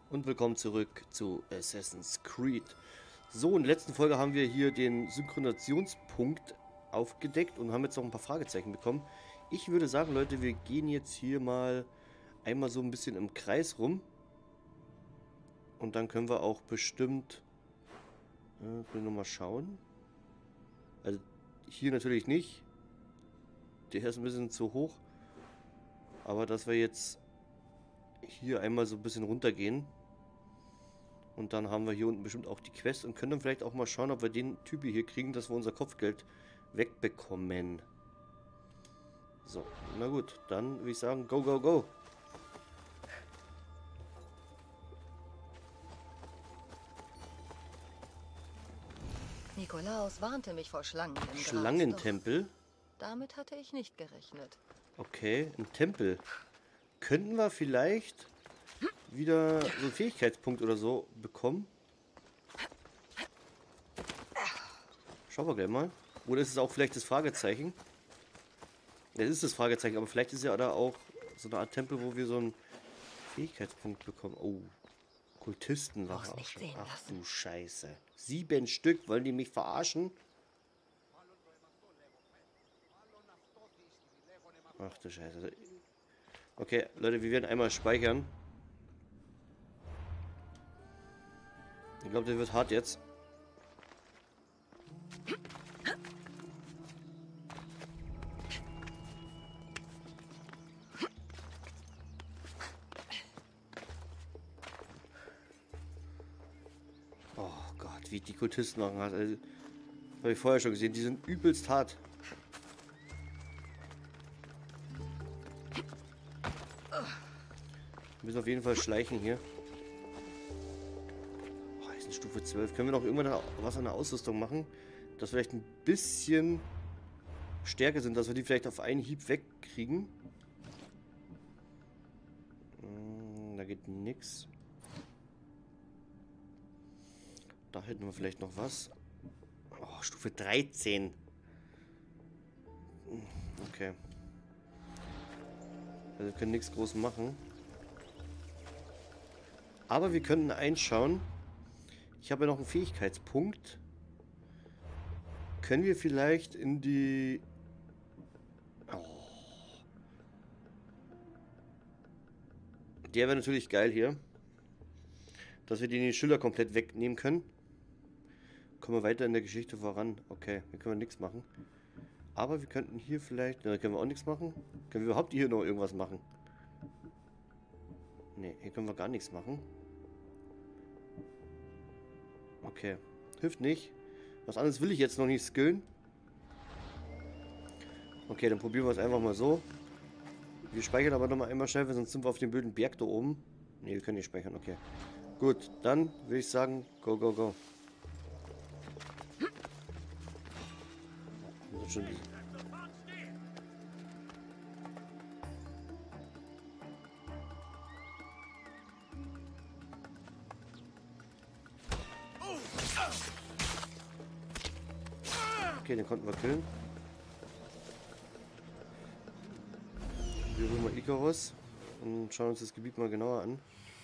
Und willkommen zurück zu Assassin's Creed. So, in der letzten Folge haben wir hier den Synchronisationspunkt aufgedeckt und haben jetzt noch ein paar Fragezeichen bekommen. Ich würde sagen, Leute, wir gehen jetzt hier mal einmal so ein bisschen im Kreis rum. Und dann können wir auch bestimmt... ich will nochmal schauen. Also, hier natürlich nicht. Der ist ein bisschen zu hoch. Aber dass wir jetzt hier einmal so ein bisschen runtergehen. Und dann haben wir hier unten bestimmt auch die Quest und können dann vielleicht auch mal schauen, ob wir den Typ hier kriegen, dass wir unser Kopfgeld wegbekommen. So, na gut, dann würde ich sagen, go, go, go. Nikolaus warnte mich vor Schlangen im Gras. Schlangentempel? Damit hatte ich nicht gerechnet. Okay, ein Tempel. Könnten wir vielleicht wieder so einen Fähigkeitspunkt oder so bekommen? Schauen wir gleich mal. Oder ist es auch vielleicht das Fragezeichen? Ja, es ist das Fragezeichen, aber vielleicht ist ja da auch so eine Art Tempel, wo wir so einen Fähigkeitspunkt bekommen. Oh, Kultisten. Brauch's nicht sehen Ach lassen. du Scheiße. 7 Stück, wollen die mich verarschen? Ach du Scheiße. Okay, Leute, wir werden einmal speichern. Ich glaube, der wird hart jetzt. Oh Gott, wie die Kultisten machen. Also, habe ich vorher schon gesehen. Die sind übelst hart. Wir müssen auf jeden Fall schleichen hier. Oh, ist eine Stufe 12. Können wir noch irgendwann was an der Ausrüstung machen? Dass wir vielleicht ein bisschen stärker sind, dass wir die vielleicht auf einen Hieb wegkriegen. Da geht nix. Da hätten wir vielleicht noch was. Oh, Stufe 13. Okay. Also wir können nichts groß machen. Aber wir könnten einschauen. Ich habe ja noch einen Fähigkeitspunkt. Können wir vielleicht in die... Oh. Der wäre natürlich geil hier. Dass wir die Schilder komplett wegnehmen können. Kommen wir weiter in der Geschichte voran. Okay, hier können wir nichts machen. Aber wir könnten hier vielleicht... Da können wir auch nichts machen. Können wir überhaupt hier noch irgendwas machen? Ne, hier können wir gar nichts machen. Okay. Hilft nicht. Was anderes will ich jetzt noch nicht skillen. Okay, dann probieren wir es einfach mal so. Wir speichern aber nochmal einmal schnell, sonst sind wir auf dem blöden Berg da oben. Ne, wir können nicht speichern, okay. Gut, dann würde ich sagen, go, go, go. Das ist schon okay, den konnten wir killen. Wir holen mal Icarus und schauen uns das Gebiet mal genauer an.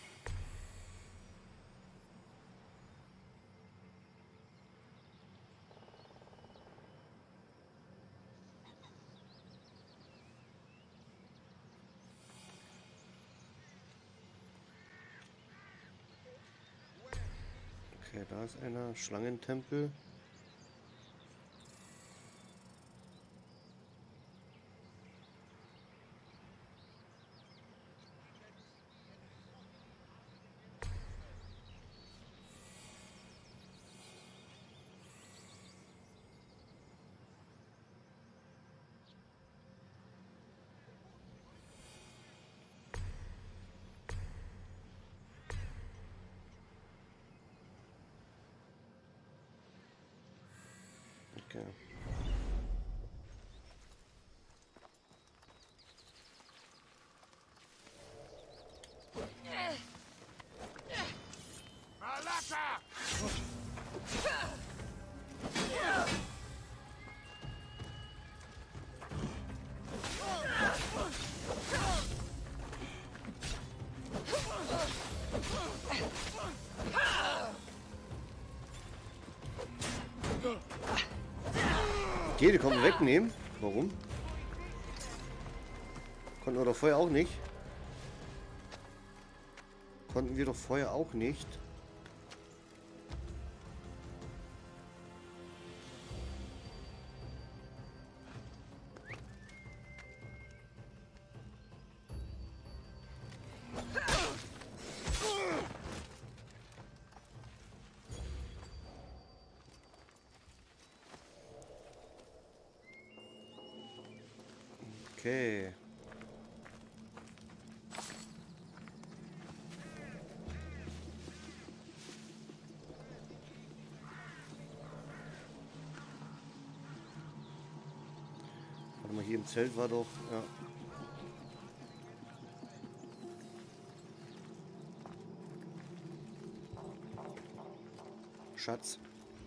Okay, da ist einer. Schlangentempel. Okay, die konnten wir wegnehmen. Warum? Konnten wir doch vorher auch nicht. Konnten wir doch vorher auch nicht. Okay. Warte mal, hier im Zelt war doch, ja. Schatz.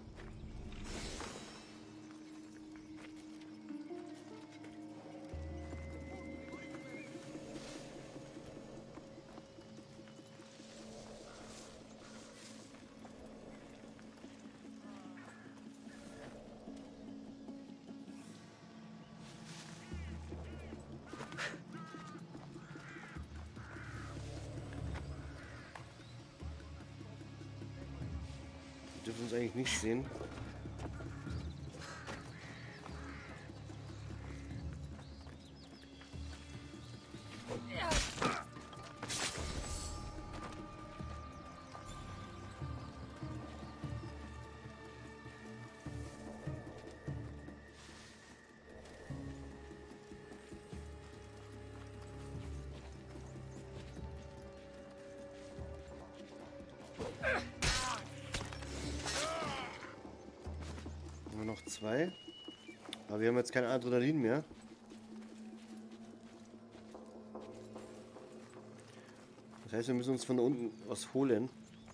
Wir dürfen uns eigentlich nicht sehen. Nur noch 2. Aber wir haben jetzt kein Adrenalin mehr. Das heißt, wir müssen uns von da unten was holen.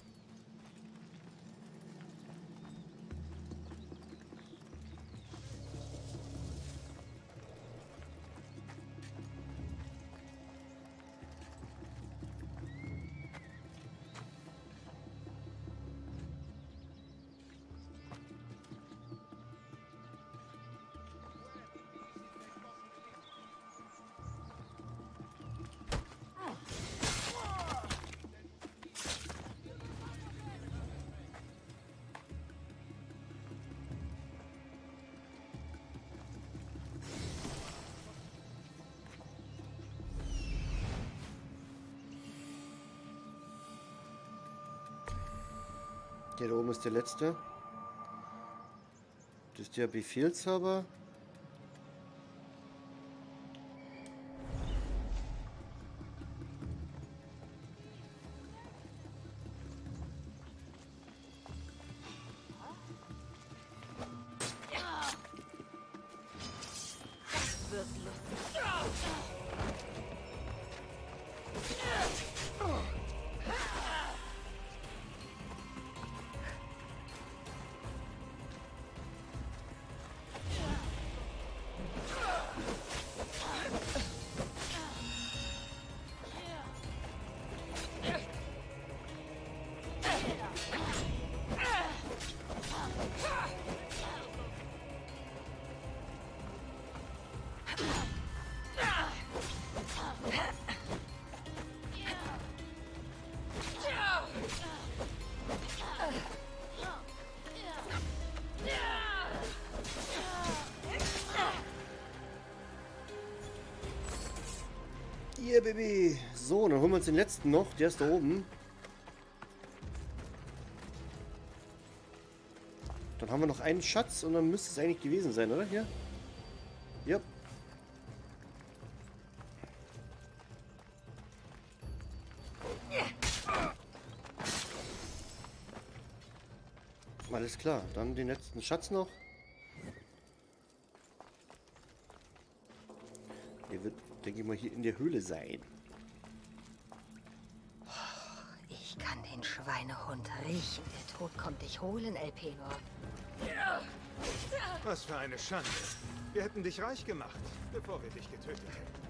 Der da oben ist der letzte. Das ist der Befehlshaber. Wird lustig. Yeah, Baby. So, dann holen wir uns den letzten noch. Der ist da oben. Dann haben wir noch einen Schatz und dann müsste es eigentlich gewesen sein, oder? Hier? Ja. Alles klar, dann den letzten Schatz noch. Der wird, denke ich mal, hier in der Höhle sein. Ich kann den Schweinehund riechen. Der Tod kommt dich holen, El Penor. Was für eine Schande. Wir hätten dich reich gemacht, bevor wir dich getötet hätten.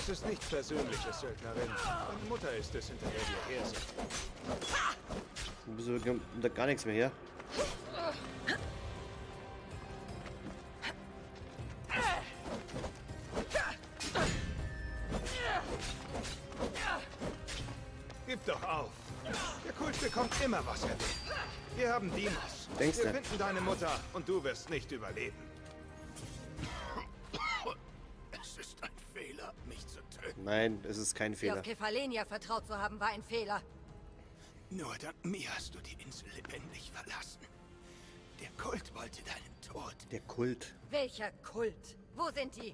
Das ist nichts Persönliches, Söldnerin. Meine Mutter ist es, hinter der wir her sind. Du bist da gar nichts mehr her. Gib doch auf. Der Kult bekommt immer, was er will. Wir haben Deimos. Denkst Wir du? finden deine Mutter und du wirst nicht überleben. Es ist ein Fehler, mich zu töten. Nein, es ist kein Dir Fehler. auf Kefalenia vertraut zu haben, war ein Fehler. Nur dank mir hast du die Insel lebendig verlassen. Der Kult wollte deinen Tod. Der Kult. Welcher Kult? Wo sind die?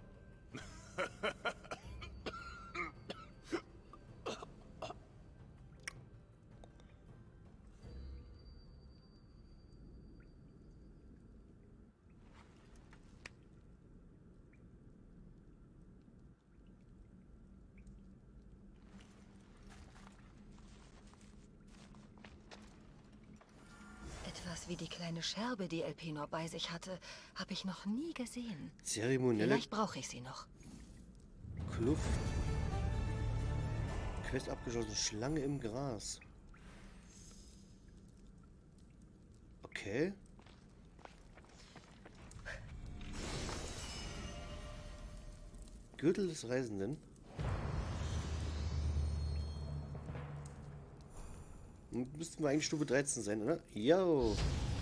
Etwas wie die kleine Scherbe, die Elpenor bei sich hatte, habe ich noch nie gesehen. Zeremonielle Vielleicht brauche ich sie noch. Kluft. Quest abgeschlossen. Schlange im Gras. Okay. Gürtel des Reisenden. Müssten wir eigentlich Stufe 13 sein, oder? Jo.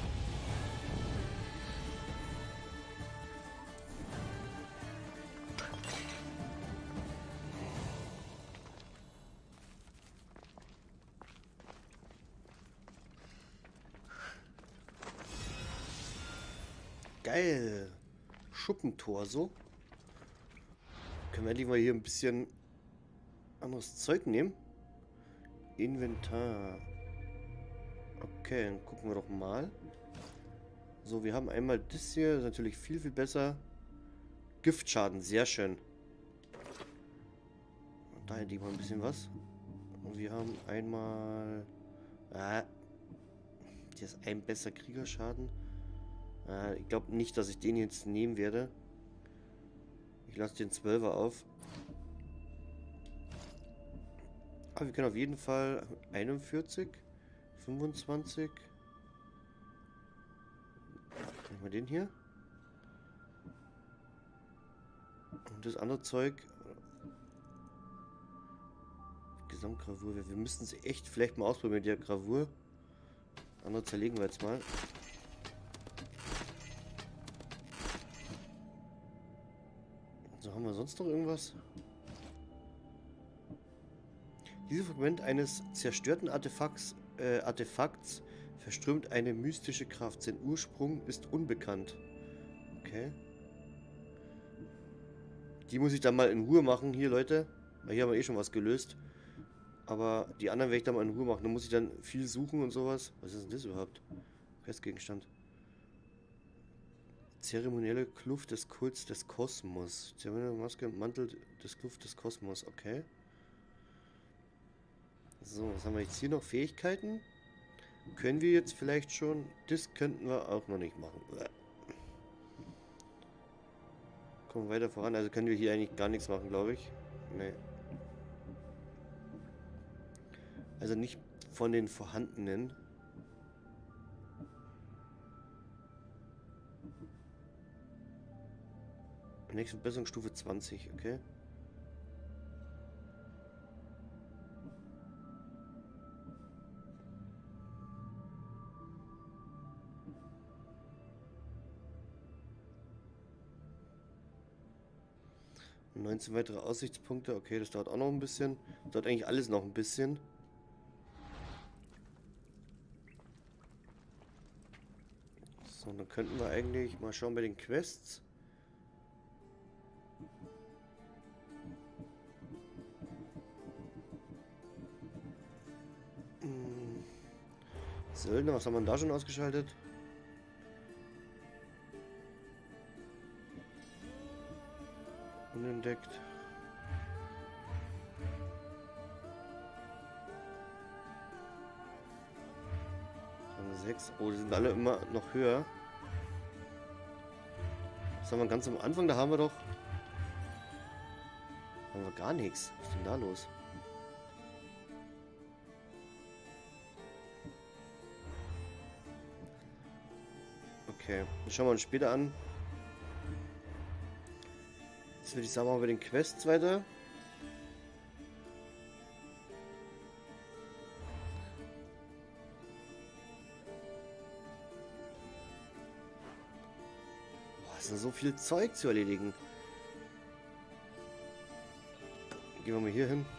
Geil. Schuppentor so. Können wir endlich mal hier ein bisschen anderes Zeug nehmen? Inventar. Okay, dann gucken wir doch mal. So, wir haben einmal das hier. Das ist natürlich viel, viel besser. Giftschaden, sehr schön. Und da hätte ich mal ein bisschen was. Und wir haben einmal... hier ist ein besser Kriegerschaden. Ich glaube nicht, dass ich den jetzt nehmen werde. Ich lasse den 12er auf. Aber wir können auf jeden Fall 41, 25. Nehmen wir den hier. Und das andere Zeug. Gesamtgravur. Wir müssten sie echt vielleicht mal ausprobieren mit der Gravur. Andere zerlegen wir jetzt mal. So, haben wir sonst noch irgendwas? Dieses Fragment eines zerstörten Artefakts verströmt eine mystische Kraft. Sein Ursprung ist unbekannt. Okay. Die muss ich dann mal in Ruhe machen, hier, Leute. Weil hier haben wir eh schon was gelöst. Aber die anderen werde ich dann mal in Ruhe machen. Da muss ich dann viel suchen und sowas. Was ist denn das überhaupt? Questgegenstand. Zeremonielle Kluft des Kults des Kosmos. Zeremonielle Maske und Mantel des Kluft des Kosmos. Okay. So, was haben wir jetzt hier noch? Fähigkeiten? Können wir jetzt vielleicht schon? Das könnten wir auch noch nicht machen. Kommen wir weiter voran. Also können wir hier eigentlich gar nichts machen, glaube ich. Nee. Also nicht von den vorhandenen. Nächste Verbesserung Stufe 20, okay. Und 19 weitere Aussichtspunkte, okay, das dauert auch noch ein bisschen. Das dauert eigentlich alles noch ein bisschen. So, dann könnten wir eigentlich mal schauen bei den Quests. Söldner, was haben wir da schon ausgeschaltet? Unentdeckt. Rang 6. Oh, die sind alle immer noch höher. Was haben wir ganz am Anfang? Da haben wir doch Haben wir gar nichts. Was ist denn da los? Okay, das schauen wir uns später an. Jetzt würde ich sagen, machen wir bei den Quests weiter. Boah, es ist so viel Zeug zu erledigen. Gehen wir mal hier hin.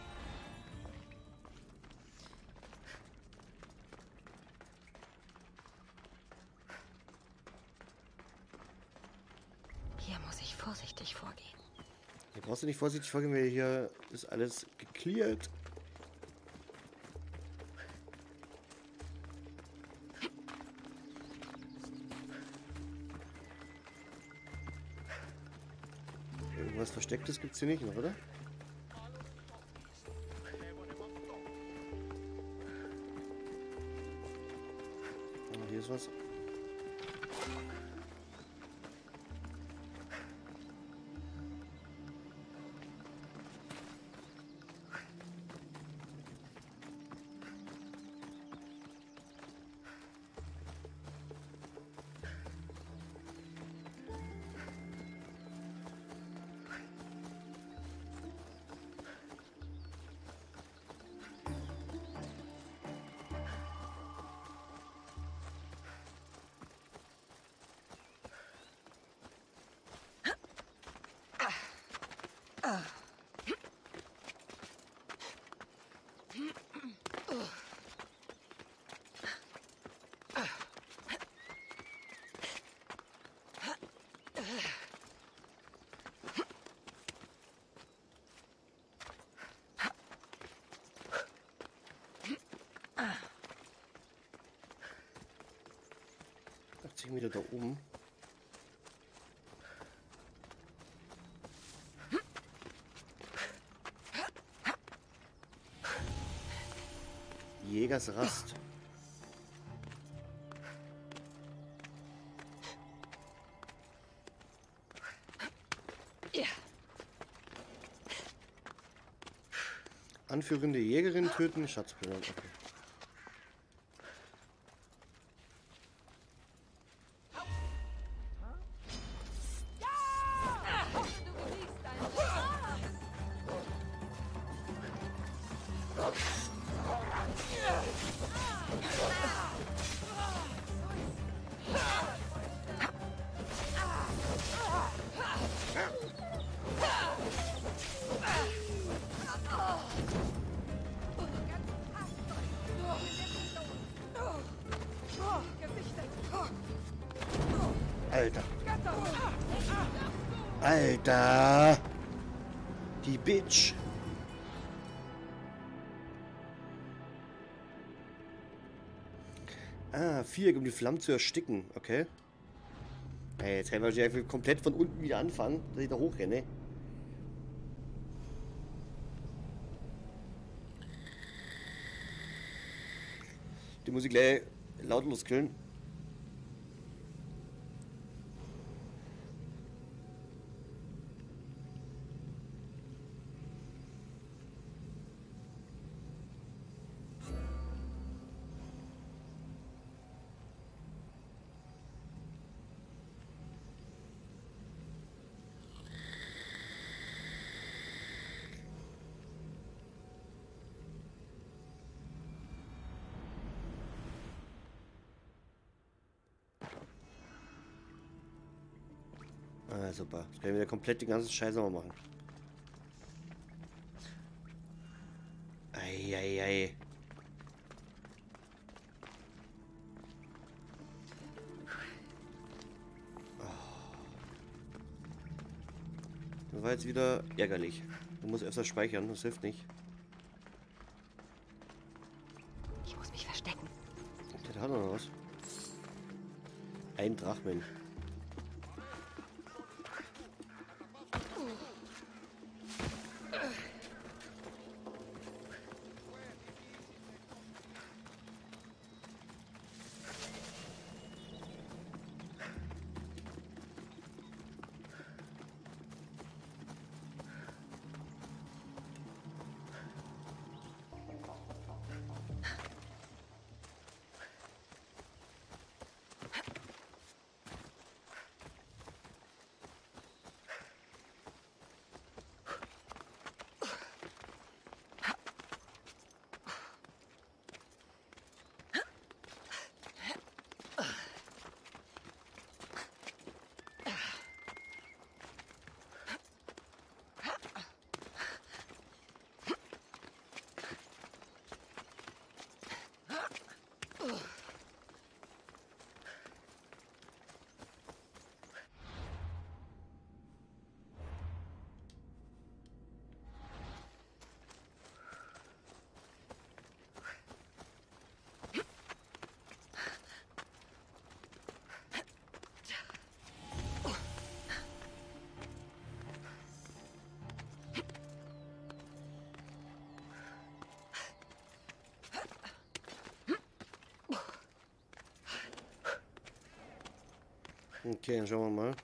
Hier muss ich vorsichtig vorgehen. Hier brauchst du nicht vorsichtig vorgehen, weil hier ist alles geklärt. Irgendwas Verstecktes gibt es hier nicht noch, oder? Ah, hier ist was. Wieder da oben. Jägersrast. Anführende Jägerin töten, Schatzplan. Okay. Alter. Alter. Die Bitch. Ah, Viereck, um die Flammen zu ersticken. Okay. Hey, jetzt kann ich einfach komplett von unten wieder anfangen, dass ich da hochrenne. Die Musik gleich lautlos killen. Ah, super. Jetzt können wir wieder komplett die ganzen Scheiße mal machen. Eieiei. Das war jetzt wieder ärgerlich. Du musst öfter speichern, das hilft nicht. Ich muss mich verstecken. Der hat noch was. Ein Drachmen. Okay, dann schauen wir mal.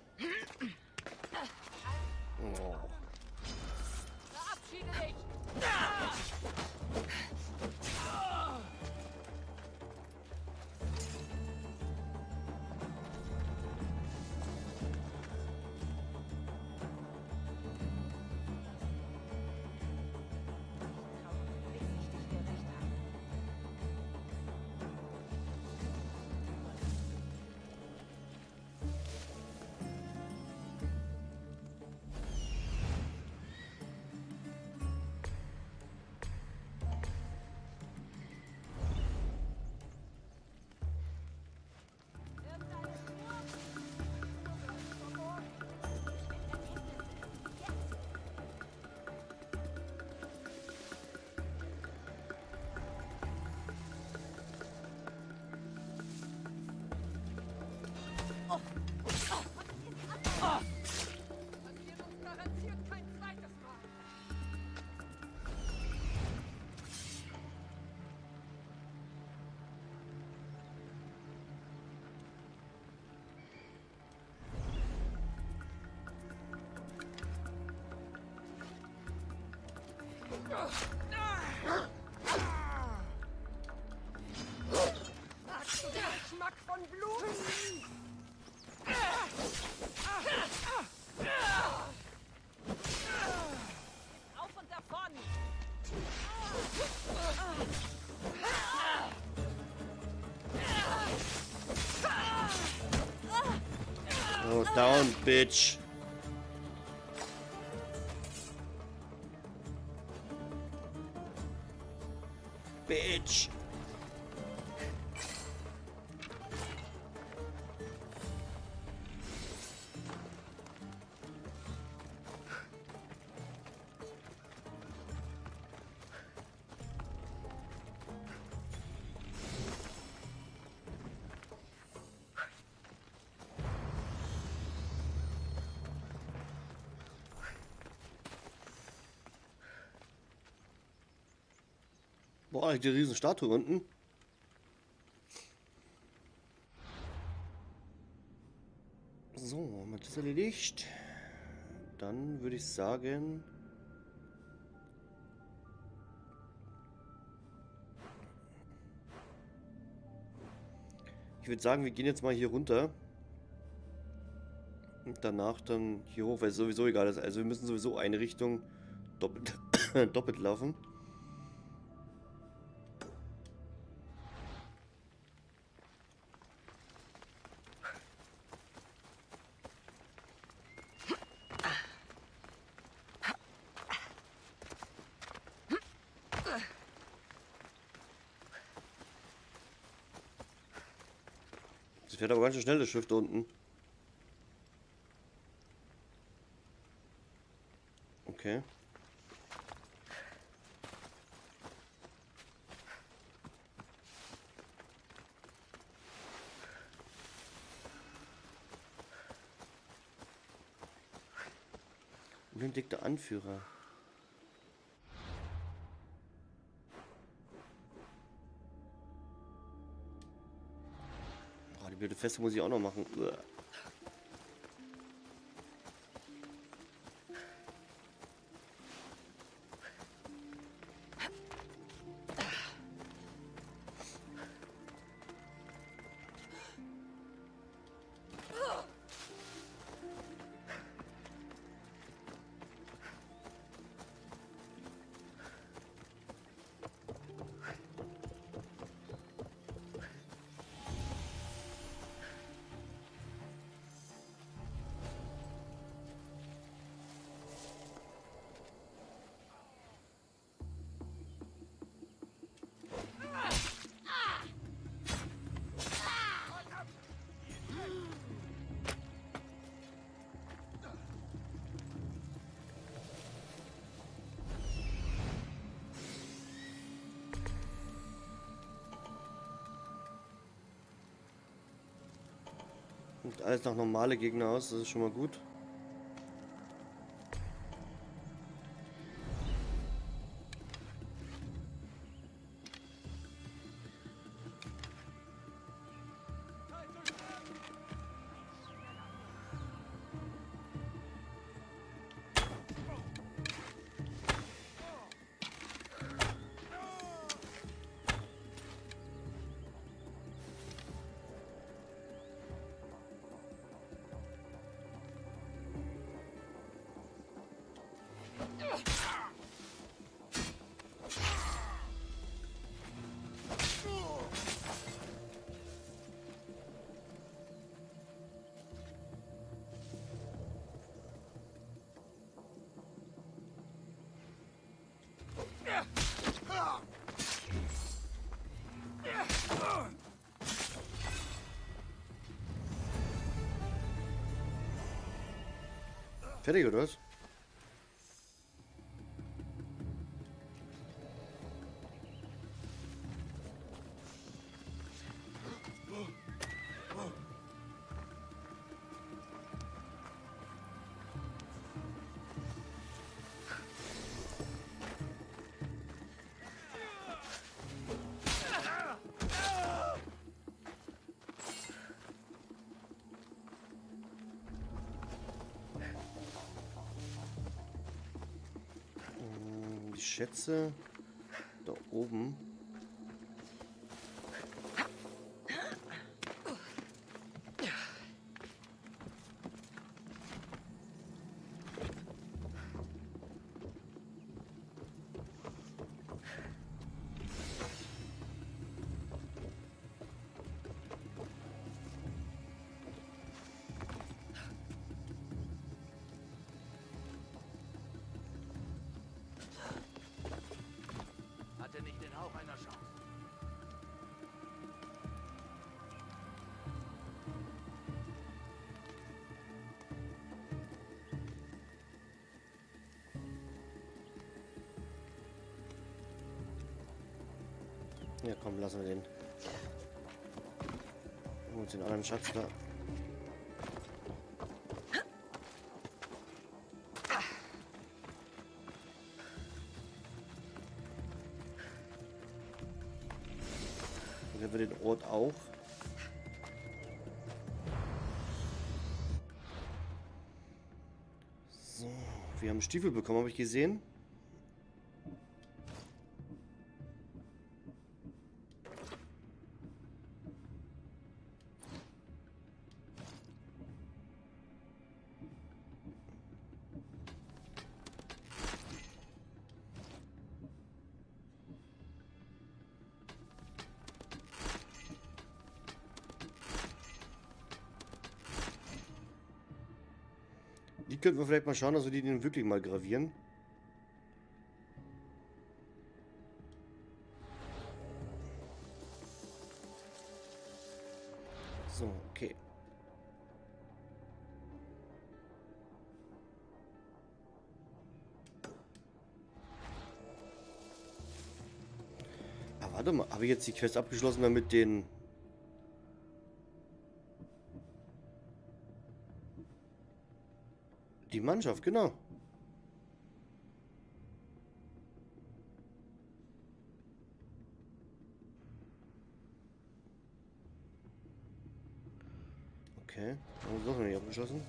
Oh. Verabschiede dich! Passiert uns garantiert kein zweites Mal. Magst du den Geschmack von Blut? Auf und davon! Oh, down, bitch. Bitch. Boah, die riesen Statue unten. So, haben wir das erledigt. Dann würde ich sagen... Ich würde sagen, wir gehen jetzt mal hier runter. Und danach dann hier hoch, weil es sowieso egal ist. Also wir müssen sowieso eine Richtung doppelt, doppelt laufen. Das fährt aber ganz schön schnell, das Schiff da unten. Okay. Unentdeckter Anführer. Oh, die blöde Feste muss ich auch noch machen. Uah. Sieht alles nach normale Gegner aus, das ist schon mal gut. Fertig, oder was? Die Schätze da oben. Hatte nicht den Hauch einer Chance. Ja, komm, lassen wir den. Holen uns den anderen Schatz da. Dann haben wir den Ort auch. So, wir haben Stiefel bekommen, habe ich gesehen. Die könnten wir vielleicht mal schauen, dass wir die wirklich mal gravieren. So, okay. Ah, warte mal, habe ich jetzt die Quest abgeschlossen, damit den... Die Mannschaft, genau. Okay, haben wir doch noch nicht abgeschlossen.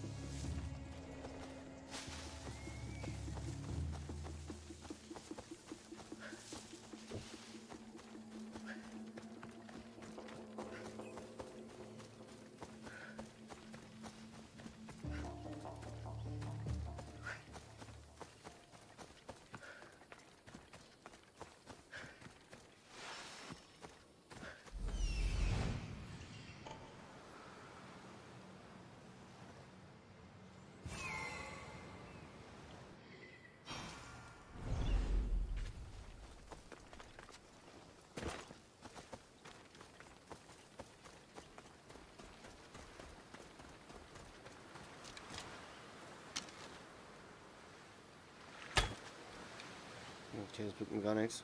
Okay, das bringt mir gar nichts.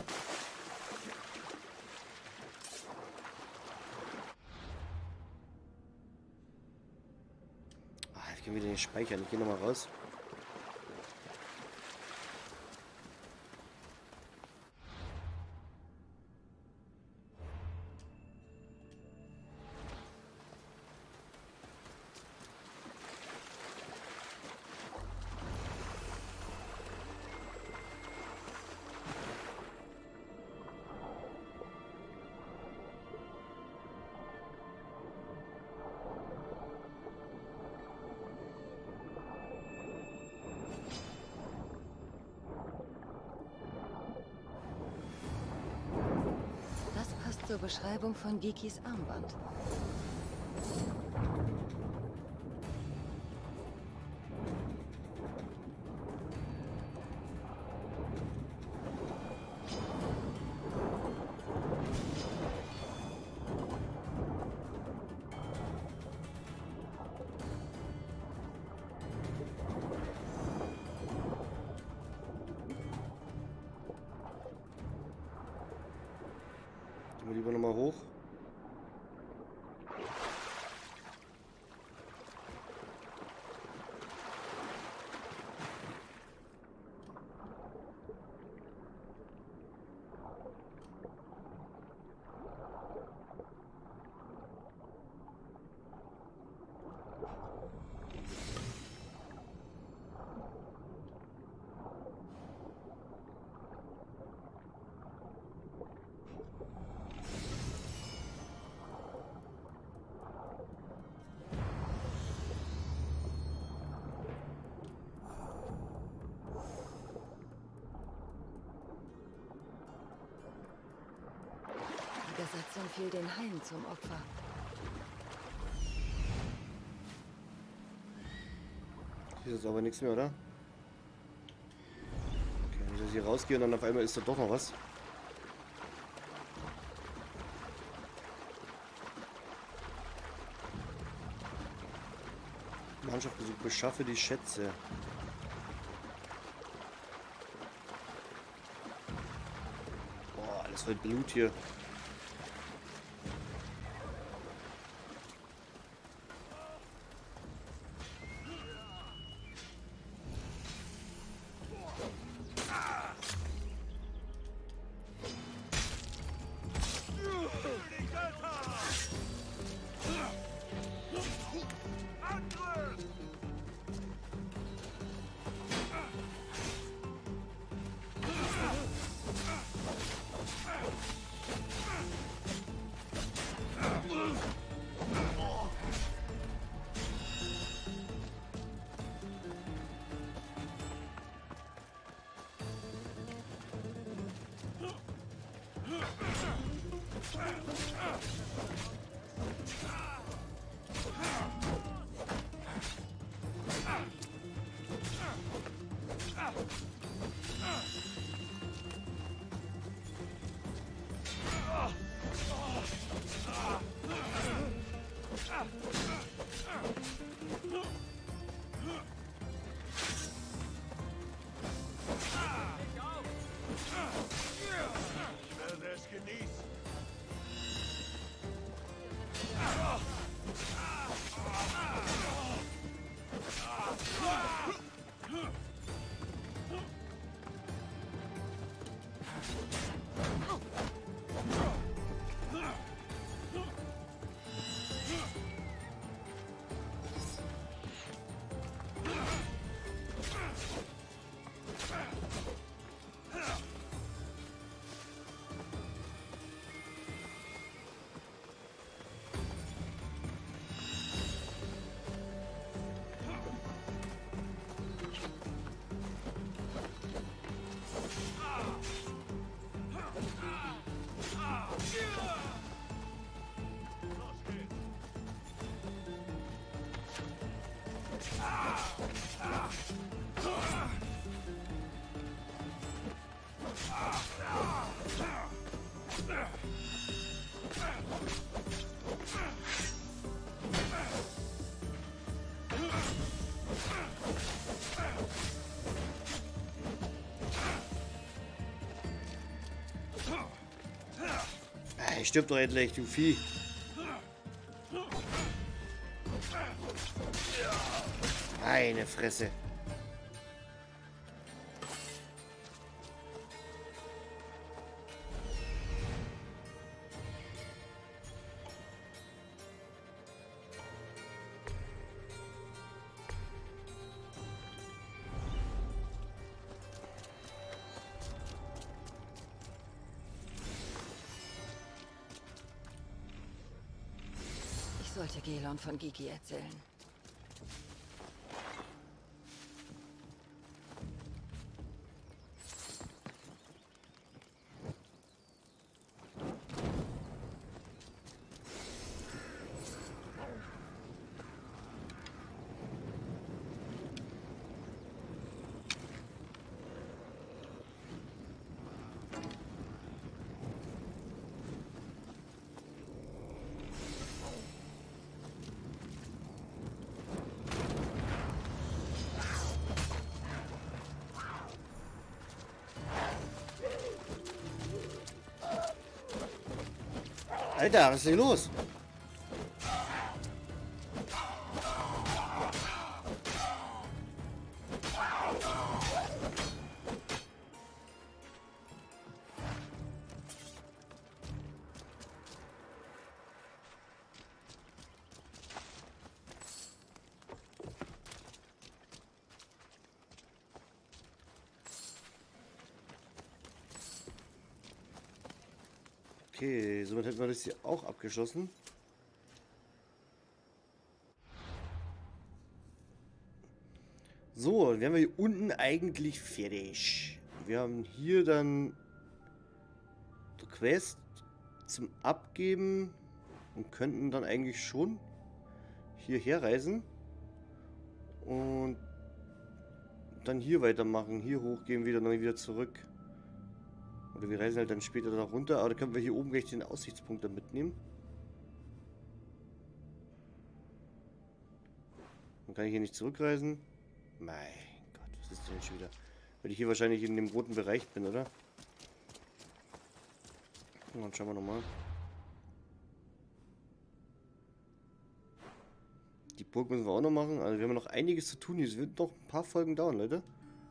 Ah, ich kann wieder nicht speichern. Ich gehe nochmal raus. Zur Beschreibung von Gikis Armband. Besatzung fiel den Haien zum Opfer. Hier ist aber nichts mehr, oder? Okay, wenn ich jetzt hier rausgehe und dann auf einmal ist da doch noch was. Mannschaft besucht, beschaffe die Schätze. Boah, alles voll Blut hier. Stirb doch endlich, du Vieh. Meine Fresse. Ich sollte Gelon von Gigi erzählen. Alter, was ist denn los? Okay, somit hätten wir das hier auch abgeschlossen. So, dann wären wir hier unten eigentlich fertig. Wir haben hier dann die Quest zum Abgeben und könnten dann eigentlich schon hierher reisen und dann hier weitermachen, hier hochgehen, dann wieder zurück. Oder wir reisen halt dann später da runter, aber da können wir hier oben gleich den Aussichtspunkt dann mitnehmen. Dann kann ich hier nicht zurückreisen. Mein Gott, was ist denn schon wieder? Weil ich hier wahrscheinlich in dem roten Bereich bin, oder? Und dann schauen wir nochmal. Die Burg müssen wir auch noch machen. Also wir haben noch einiges zu tun. Es wird noch ein paar Folgen dauern, Leute.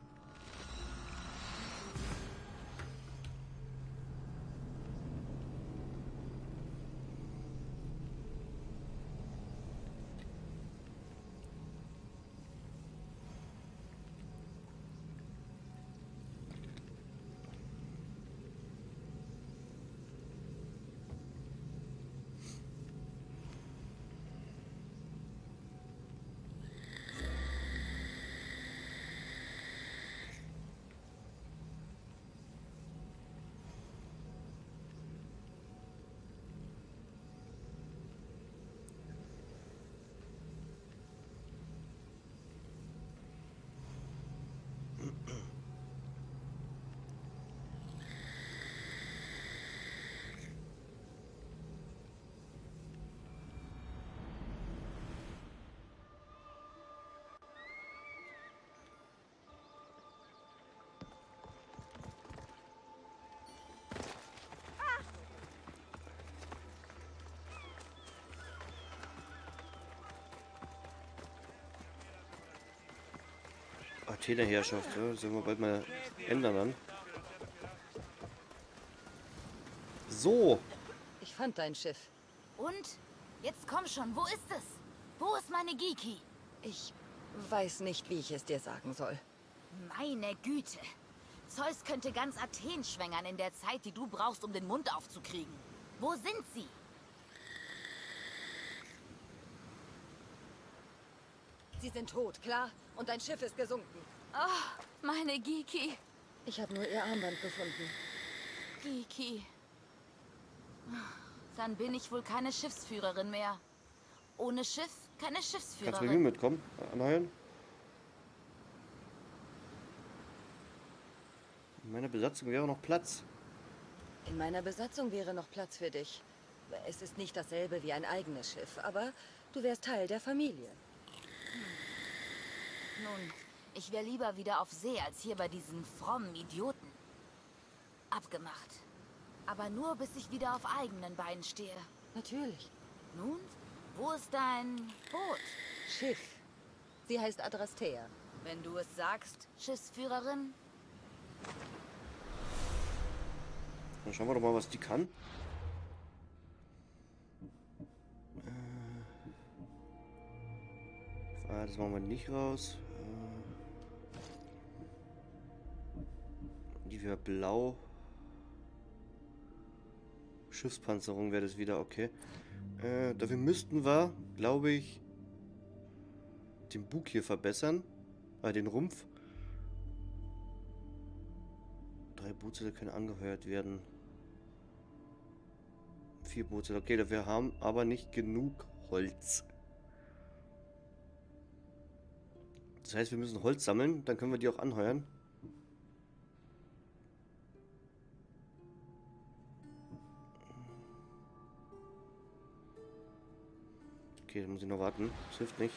Athener Herrschaft, ja. Das sollen wir bald mal ändern dann. So. Ich fand dein Schiff. Und? Jetzt komm schon, wo ist es? Wo ist meine Giki? Ich weiß nicht, wie ich es dir sagen soll. Meine Güte. Zeus könnte ganz Athen schwängern in der Zeit, die du brauchst, um den Mund aufzukriegen. Wo sind sie? Sie sind tot, klar? Und dein Schiff ist gesunken. Oh, meine Giki. Ich habe nur ihr Armband gefunden. Giki. Dann bin ich wohl keine Schiffsführerin mehr. Ohne Schiff keine Kannst du Schiffsführerin. mit mir mitkommen? Anheuern? In meiner Besatzung wäre noch Platz. In meiner Besatzung wäre noch Platz für dich. Es ist nicht dasselbe wie ein eigenes Schiff, aber du wärst Teil der Familie. Nun, ich wäre lieber wieder auf See, als hier bei diesen frommen Idioten. Abgemacht. Aber nur, bis ich wieder auf eigenen Beinen stehe. Natürlich. Nun, wo ist dein Boot? Schiff. Sie heißt Adrastea. Wenn du es sagst, Schiffsführerin. Dann schauen wir doch mal, was die kann. Das machen wir nicht raus. Die wäre blau. Schiffspanzerung wäre das wieder, okay. Dafür müssten wir, glaube ich, den Bug hier verbessern. Den Rumpf. 3 Boote können angeheuert werden. 4 Boote, okay, dafür haben aber nicht genug Holz. Das heißt, wir müssen Holz sammeln, dann können wir die auch anheuern. Okay, dann muss ich noch warten. Das hilft nicht.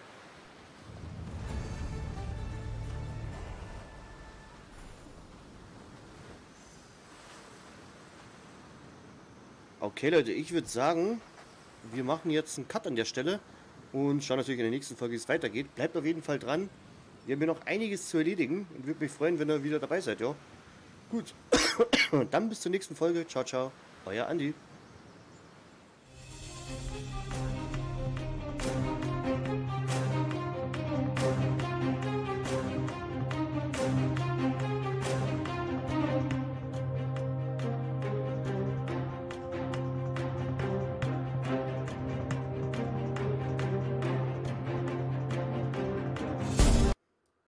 Okay, Leute, ich würde sagen, wir machen jetzt einen Cut an der Stelle und schauen natürlich in der nächsten Folge, wie es weitergeht. Bleibt auf jeden Fall dran. Wir haben hier noch einiges zu erledigen und würde mich freuen, wenn ihr wieder dabei seid, ja. Gut, dann bis zur nächsten Folge. Ciao, ciao. Euer Andi.